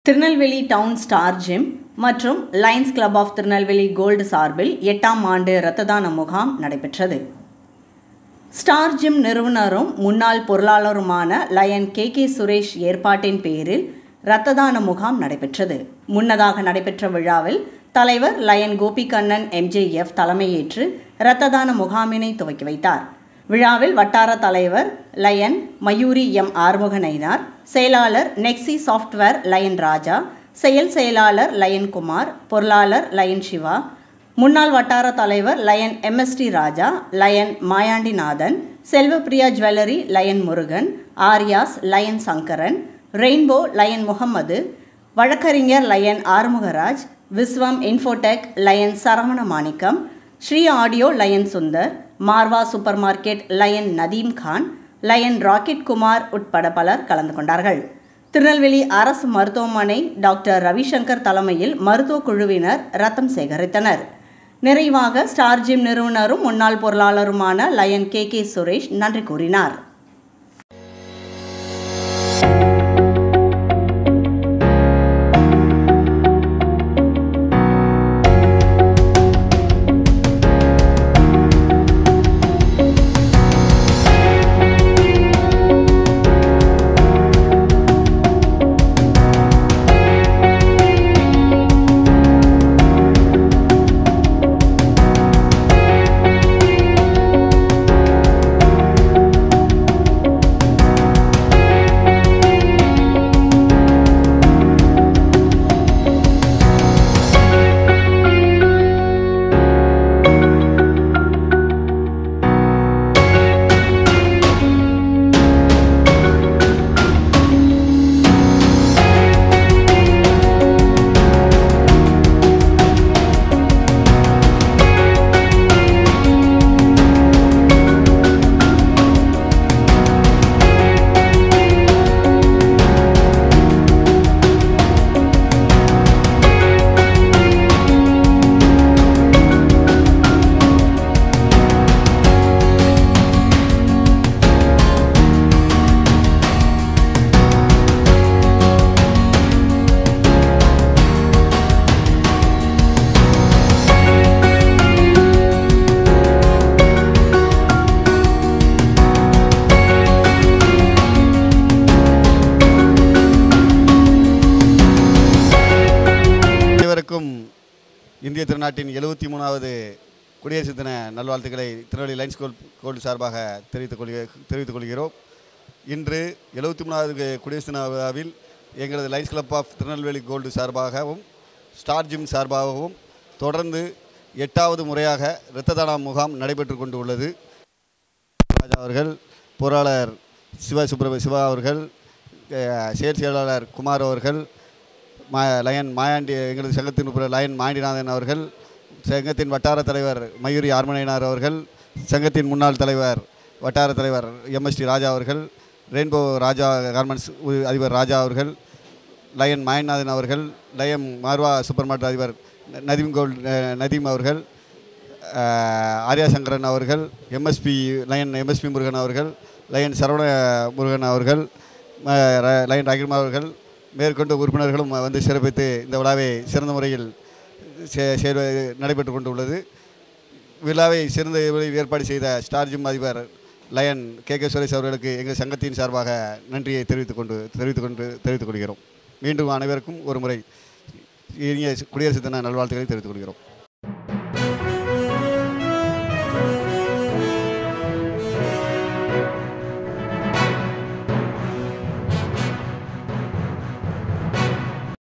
Tirunelveli town star gym மற்றும் lions club of Tirunelveli gold சார்பில் 8ஆம் ஆண்டு இரத்த தான முகாம் நடைபெற்றது. ஸ்டார் ஜிம் நிறுவனரும் முன்னாள் பொருளாளருமான லயன் கே சுரேஷ் ஏற்பாட்டின் பேரில் இரத்த தான முகாம் நடைபெற்றது. முன்னதாக நடைபெற்ற விழாவில் தலைவர் லயன் கோபிகண்ணன் எம்ஜேஎஃப் தலைமையேற்று இரத்த தான முகாமினை துவக்கி வைத்தார். விழாவில் வட்டார தலைவர் லயன் மயூரி ஆறுமுகநயினார், செயலாளர் நெக்ஸி சாஃப்ட்வேர் லயன் ராஜா, செயல் செயலாளர் லயன் குமார், பொருளாளர் லயன் சிவா, முன்னாள் வட்டார தலைவர் lion MST Raja, lion Mayandinathan, Selvapriya jewellery lion Murugan, Aryas lion Sankaran, rainbow lion Mohammed, வழக்கறிஞர் lion Arumugaraj, Viswam infotech lion Saravana Manickam, Sri audio lion Sundar, Marwa super market lion Nadeem Khan, lion rocket Kumar உட்பட பலர் கலந்து கொண்டார்கள். திருநெல்வேலி அரசு மருத்துவமனை டாக்டர் ரவிசங்கர் தலைமையில் மருத்துவ குழுவினர் ரத்தம் சேகரித்தனர். நிறைவாக ஸ்டார் ஜிம் நிறுவனரும் முன்னாள் பொருளாளருமான லயன் கே சுரேஷ் நன்றி கூறினார். இந்திய திருநாட்டின் 73வது குடியரசு தின நல்வாழ்த்துக்களை திருநெல்வேலி லைன்ஸ் கோல்டு சார்பாக தெரிவித்துக் கொள்கிறோம். இன்று 73வது குடியரசு தின விழாவில் எங்களது lions club of Tirunelveli gold சார்பாகவும் ஸ்டார் ஜிம் சார்பாகவும் தொடர்ந்து 8வது முறையாக இரத்த தான முகாம் நடைபெற்று கொண்டு உள்ளது. ராஜா அவர்கள், பொருளாளர் சிவா அவர்கள், செயல் செயலாளர் குமார் அவர்கள், லயன் மாயாண்டி எங்களது சங்கத்தின் லயன் மாயாண்டிநாதன் அவர்கள், சங்கத்தின் வட்டார தலைவர் மயூரி ஆறுமுகநயினார் அவர்கள், சங்கத்தின் முன்னாள் தலைவர் வட்டார தலைவர் MST ராஜா அவர்கள், ரெயின்போ ராஜா கார்மெண்ட்ஸ் அதிபர் ராஜா அவர்கள், லயன் மாயாண்டிநாதன் அவர்கள், லயன் மார்வா சூப்பர் மார்க்கெட் அதிபர் நதீம் அவர்கள், ஆரியா சங்கரன் அவர்கள், லயன் MSP முருகன் அவர்கள், லயன் சரவண முருகன் அவர்கள், லயன் ராகிமா அவர்கள், மேற்கொண்ட உறுப்பினர்களும் வந்து சிறப்பித்து இந்த விழாவை சிறந்த முறையில் நடைபெற்று கொண்டு உள்ளது. விழாவை சிறந்த ஏற்பாடு செய்த ஸ்டார் ஜிம் அதிபர் லயன் கே சுரேஷ் அவர்களுக்கு எங்கள் சங்கத்தின் சார்பாக நன்றியை தெரிவித்துக் கொள்கிறோம். மீண்டும் அனைவருக்கும் ஒரு முறை இனிய குடியரசு தின நல்வாழ்த்துக்களை தெரிவித்துக் கொள்கிறோம்.